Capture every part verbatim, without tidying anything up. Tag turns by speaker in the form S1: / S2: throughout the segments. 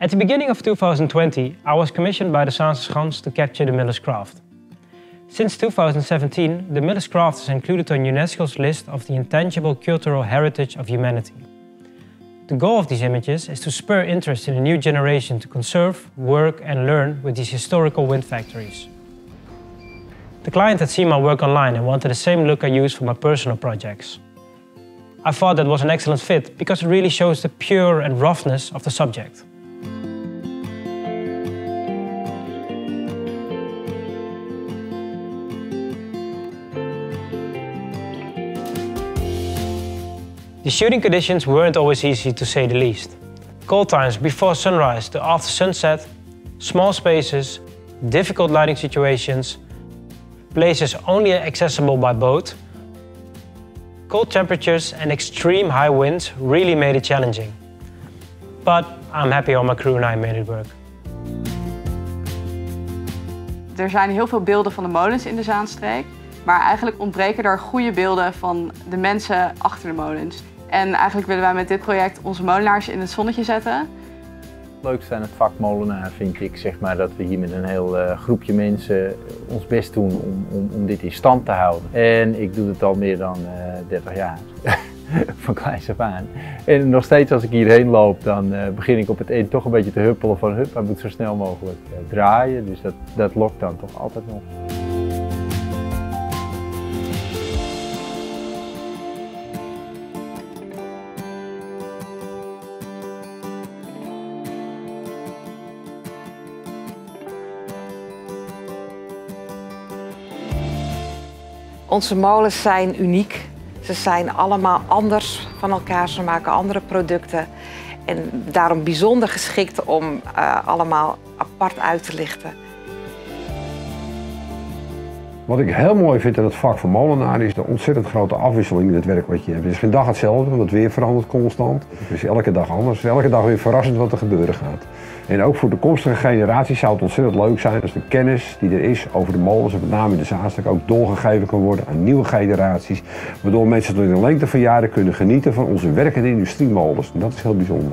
S1: At the beginning of two thousand twenty, I was commissioned by the Zaanse to capture the miller's craft. Since two thousand seventeen, the miller's craft is included on UNESCO's list of the intangible cultural heritage of humanity. The goal of these images is to spur interest in a new generation to conserve, work and learn with these historical wind factories. The client had seen my work online and wanted the same look I use for my personal projects. I thought that was an excellent fit because it really shows the pure and roughness of the subject. The shooting conditions weren't always easy, to say the least. Cold times before sunrise to after sunset, small spaces, difficult lighting situations, places only accessible by boat. Cold temperatures and extreme high winds really made it challenging. But I'm happy all my crew and I made it work.
S2: Er zijn heel veel beelden van de molens in de Zaanstreek, maar eigenlijk ontbreken er goede beelden van de mensen achter de molens. En eigenlijk willen wij met dit project onze molenaars in het zonnetje zetten.
S3: Het leukste aan het vak molenaar vind ik zeg maar, dat we hier met een heel uh, groepje mensen ons best doen om, om, om dit in stand te houden. En ik doe het al meer dan uh, dertig jaar, van kleins af aan. En nog steeds als ik hierheen loop, dan uh, begin ik op het eind toch een beetje te huppelen van hup, hij moet zo snel mogelijk uh, draaien. Dus dat, dat lokt dan toch altijd nog.
S4: Onze molens zijn uniek. Ze zijn allemaal anders van elkaar. Ze maken andere producten. En daarom bijzonder geschikt om uh, allemaal apart uit te lichten.
S5: Wat ik heel mooi vind aan het vak van molenaar is de ontzettend grote afwisseling in het werk wat je hebt. Het is geen dag hetzelfde, want het weer verandert constant. Het is elke dag anders. Elke dag weer verrassend wat er gebeuren gaat. En ook voor de komstige generaties zou het ontzettend leuk zijn als de kennis die er is over de molens, en met name in de Zaanstreek, ook doorgegeven kan worden aan nieuwe generaties. Waardoor mensen tot in de lengte van jaren kunnen genieten van onze werkende industriemolens. En dat is heel bijzonder.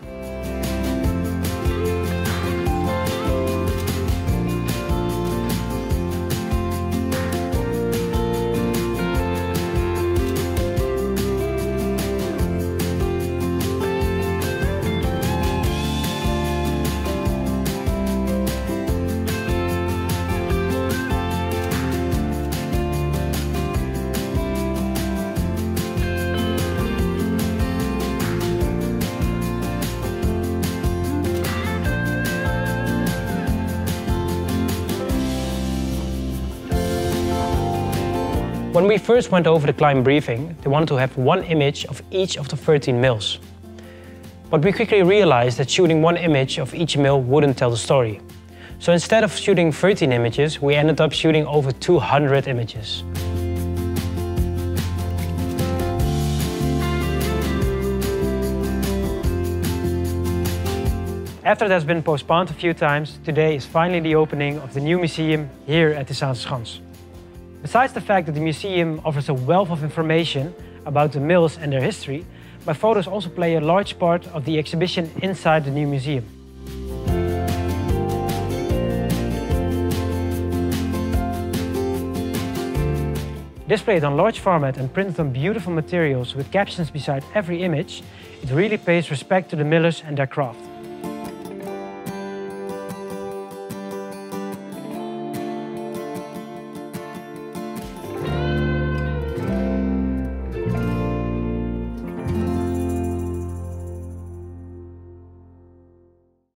S1: When we first went over the client briefing, they wanted to have one image of each of the thirteen mills. But we quickly realized that shooting one image of each mill wouldn't tell the story. So instead of shooting thirteen images, we ended up shooting over two hundred images. After it has been postponed a few times, today is finally the opening of the new museum here at the Zaanse. Besides the fact that the museum offers a wealth of information about the mills and their history, my photos also play a large part of the exhibition inside the new museum. Displayed on large format and printed on beautiful materials with captions beside every image, it really pays respect to the millers and their craft.